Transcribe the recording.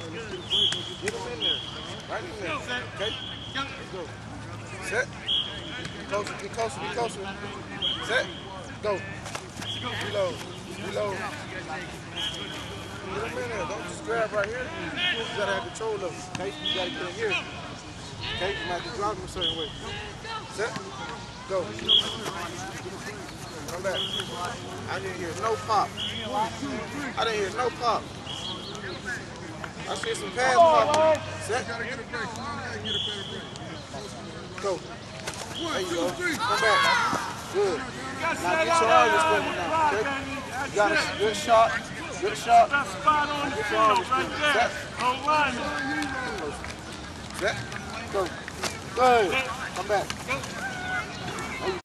Get him in there. Right in there. Okay? Let's go. Set. Closer, get closer, get closer. Set. Go. Reload. Reload. Get him in there. Don't just grab right here. You gotta have control of it. Okay? You gotta get in here. Okay? You might have to drop him a certain way. Set. Go. Come back. I didn't hear no pop. I didn't hear no pop. I see some pass pop. Set. Go. There you go. Come back. Good. Now get your arm respected now. Okay? You got a good shot. Good shot. Get your arm respected. Set. Set. Go. Good. Come back.